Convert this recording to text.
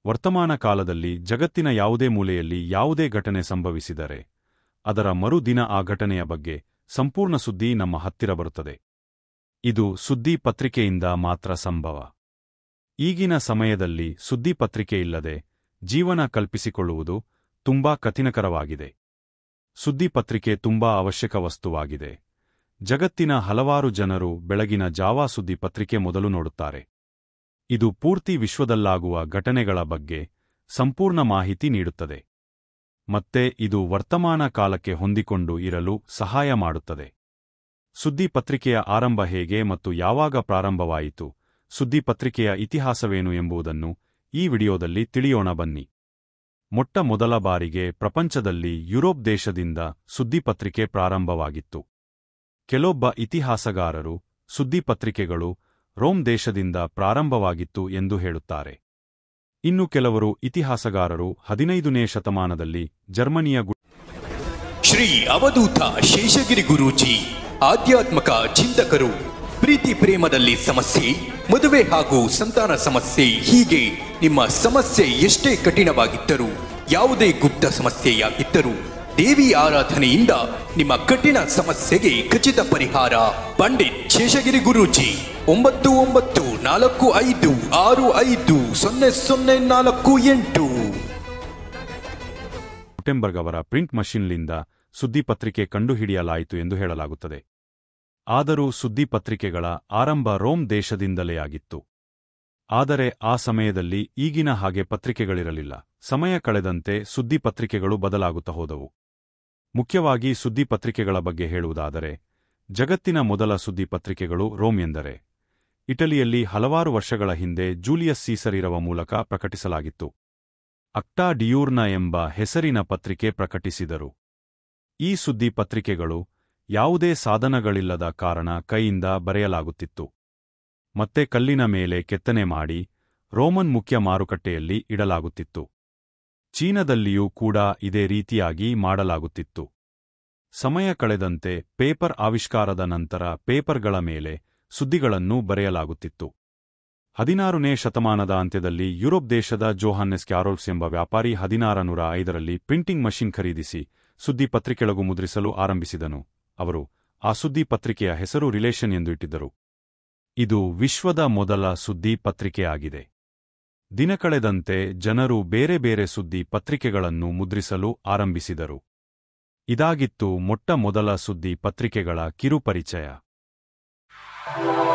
ವರ್ತಮಾನ ಕಾಲದಲ್ಲಿ ಜಗತ್ತಿನ ಯಾವುದೇ ಮೂಲೆಯಲ್ಲಿ ಯಾವುದೇ ಘಟನೆ ಸಂಭವಿಸಿದರೆ ಅದರ ಮರುದಿನ ಆ ಘಟನೆಯ ಬಗ್ಗೆ ಸಂಪೂರ್ಣ ಸುದ್ದಿ ನಮ್ಮ ಹತ್ತಿರ ಬರುತ್ತದೆ. ಇದು ಸುದ್ದಿ ಪತ್ರಿಕೆಯಿಂದ ಮಾತ್ರ ಸಂಭವ. ಈಗಿನ ಸಮಯದಲ್ಲಿ ಸುದ್ದಿ ಪತ್ರಿಕೆ ಇಲ್ಲದೆ ಜೀವನ ಕಲ್ಪಿಸಿಕೊಳ್ಳುವುದು ತುಂಬಾ ಕಠಿಣಕರವಾಗಿದೆ. ಸುದ್ದಿ ಪತ್ರಿಕೆ ತುಂಬಾ ಅವಶ್ಯಕ ವಸ್ತುವಾಗಿದೆ. ಜಗತ್ತಿನ ಹಲವಾರು ಜನರು ಬೆಳಗಿನ ಜಾವ ಸುದ್ದಿ ಪತ್ರಿಕೆ ಮೊದಲು ನೋಡುತ್ತಾರೆ. ಇದು ಪೂರ್ತಿ ವಿಶ್ವದಲ್ಲಾಗುವ ಘಟನೆಗಳ ಬಗ್ಗೆ ಸಂಪೂರ್ಣ ಮಾಹಿತಿ ನೀಡುತ್ತದೆ. ಮತ್ತೆ ಇದು ವರ್ತಮಾನ ಕಾಲಕ್ಕೆ ಹೊಂದಿಕೊಂಡು ಇರಲು ಸಹಾಯ ಮಾಡುತ್ತದೆ. ಸುದ್ದಿ ಪತ್ರಿಕೆಯ ಆರಂಭ ಹೇಗೆ ಮತ್ತು ಯಾವಾಗ ಪ್ರಾರಂಭವಾಯಿತು, ಸುದ್ದಿ ಪತ್ರಿಕೆಯ ಇತಿಹಾಸವೇನು ಎಂಬುದನ್ನು ಈ ವಿಡಿಯೋದಲ್ಲಿ ತಿಳಿಯೋಣ ಬನ್ನಿ. ಮೊಟ್ಟ ಮೊದಲ ಬಾರಿಗೆ ಪ್ರಪಂಚದಲ್ಲಿ ಯುರೋಪ್ ದೇಶದಿಂದ ಸುದ್ದಿ ಪತ್ರಿಕೆ ಪ್ರಾರಂಭವಾಗಿತ್ತು. ಕೆಲವೊಬ್ಬ ಇತಿಹಾಸಗಾರರು ಸುದ್ದಿ ಪತ್ರಿಕೆಗಳು ರೋಮ್ ದೇಶದಿಂದ ಪ್ರಾರಂಭವಾಗಿತ್ತು ಎಂದು ಹೇಳುತ್ತಾರೆ. ಇನ್ನು ಕೆಲವರು ಇತಿಹಾಸಗಾರರು 15ನೇ ಶತಮಾನದಲ್ಲಿ ಜರ್ಮನಿಯ ಶ್ರೀ ಅವಧೂತ ಶೇಷಗಿರಿ ಗುರೂಜಿ ಆಧ್ಯಾತ್ಮಕ ಚಿಂತಕರು. ಪ್ರೀತಿ ಪ್ರೇಮದಲ್ಲಿ ಸಮಸ್ಯೆ, ಮದುವೆ ಹಾಗೂ ಸಂತಾನ ಸಮಸ್ಯೆ, ಹೀಗೆ ನಿಮ್ಮ ಸಮಸ್ಯೆ ಎಷ್ಟೇ ಕಠಿಣವಾಗಿದ್ದರೂ, ಯಾವುದೇ ಗುಪ್ತ ಸಮಸ್ಯೆಯಾಗಿದ್ದರೂ ದೇವಿ ಆರಾಧನೆಯಿಂದ ನಿಮ್ಮ ಕಠಿಣ ಸಮಸ್ಯೆಗೆ ಖಚಿತ ಪರಿಹಾರ. ಪಂಡಿತ್ ಶೇಷಗಿರಿ ಗುರೂಜಿ 9945650048. ಗುಟೆನ್ಬರ್ಗ್ ಅವರ ಪ್ರಿಂಟ್ ಮಷಿನ್ಲಿಂದ ಸುದ್ದಿ ಪತ್ರಿಕೆ ಕಂಡುಹಿಡಿಯಲಾಯಿತು ಎಂದು ಹೇಳಲಾಗುತ್ತದೆ. ಆದರೂ ಸುದ್ದಿ ಪತ್ರಿಕೆಗಳ ಆರಂಭ ರೋಮ್ ದೇಶದಿಂದಲೇ ಆಗಿತ್ತು. ಆದರೆ ಆ ಸಮಯದಲ್ಲಿ ಈಗಿನ ಹಾಗೆ ಪತ್ರಿಕೆಗಳಿರಲಿಲ್ಲ. ಸಮಯ ಕಳೆದಂತೆ ಸುದ್ದಿ ಪತ್ರಿಕೆಗಳು ಬದಲಾಗುತ್ತಾ ಹೋದವು. ಮುಖ್ಯವಾಗಿ ಸುದ್ದಿ ಪತ್ರಿಕೆಗಳ ಬಗ್ಗೆ ಹೇಳುವುದಾದರೆ, ಜಗತ್ತಿನ ಮೊದಲ ಸುದ್ದಿ ಪತ್ರಿಕೆಗಳು ರೋಮ್ ಎಂದರೆ ಇಟಲಿಯಲ್ಲಿ ಹಲವಾರು ವರ್ಷಗಳ ಹಿಂದೆ ಜೂಲಿಯಸ್ ಸೀಸರ್ ಇರುವ ಮೂಲಕ ಪ್ರಕಟಿಸಲಾಗಿತ್ತು. ಅಕ್ಟಾ ಡಿಯೂರ್ನ ಎಂಬ ಹೆಸರಿನ ಪತ್ರಿಕೆ ಪ್ರಕಟಿಸಿದರು. ಈ ಸುದ್ದಿ ಪತ್ರಿಕೆಗಳು ಯಾವುದೇ ಸಾಧನಗಳಿಲ್ಲದ ಕಾರಣ ಕೈಯಿಂದ ಬರೆಯಲಾಗುತ್ತಿತ್ತು. ಮತ್ತೆ ಕಲ್ಲಿನ ಮೇಲೆ ಕೆತ್ತನೆ ಮಾಡಿ ರೋಮನ್ ಮುಖ್ಯ ಮಾರುಕಟ್ಟೆಯಲ್ಲಿ ಇಡಲಾಗುತ್ತಿತ್ತು. ಚೀನಾದಲ್ಲಿಯೂ ಕೂಡ ಇದೇ ರೀತಿಯಾಗಿ ಮಾಡಲಾಗುತ್ತಿತ್ತು. ಸಮಯ ಕಳೆದಂತೆ ಪೇಪರ್ ಆವಿಷ್ಕಾರದ ನಂತರ ಪೇಪರ್ಗಳ ಮೇಲೆ ಸುದ್ದಿಗಳನ್ನು ಬರೆಯಲಾಗುತ್ತಿತ್ತು. 16ನೇ ಶತಮಾನದ ಅಂತ್ಯದಲ್ಲಿ ಯುರೋಪ್ ದೇಶದ ಜೋಹಾನ್ನೆಸ್ ಕ್ಯಾರೋಲ್ಸ್ ಎಂಬ ವ್ಯಾಪಾರಿ 1605ರಲ್ಲಿ ಪ್ರಿಂಟಿಂಗ್ ಮಷಿನ್ ಖರೀದಿಸಿ ಸುದ್ದಿ ಪತ್ರಿಕೆಗಳಿಗೂ ಮುದ್ರಿಸಲು ಆರಂಭಿಸಿದನು. ಅವರು ಆ ಸುದ್ದಿ ಪತ್ರಿಕೆಯ ಹೆಸರು ರಿಲೇಷನ್ ಎಂದು ಇಟ್ಟಿದ್ದರು. ಇದು ವಿಶ್ವದ ಮೊದಲ ಸುದ್ದಿ ಪತ್ರಿಕೆಯಾಗಿದೆ. ದಿನಕಳೆದಂತೆ ಜನರು ಬೇರೆ ಬೇರೆ ಸುದ್ದಿ ಪತ್ರಿಕೆಗಳನ್ನು ಮುದ್ರಿಸಲು ಆರಂಭಿಸಿದರು. ಇದಾಗಿತ್ತು ಮೊಟ್ಟ ಮೊದಲ ಸುದ್ದಿ ಪತ್ರಿಕೆಗಳ ಕಿರುಪರಿಚಯ.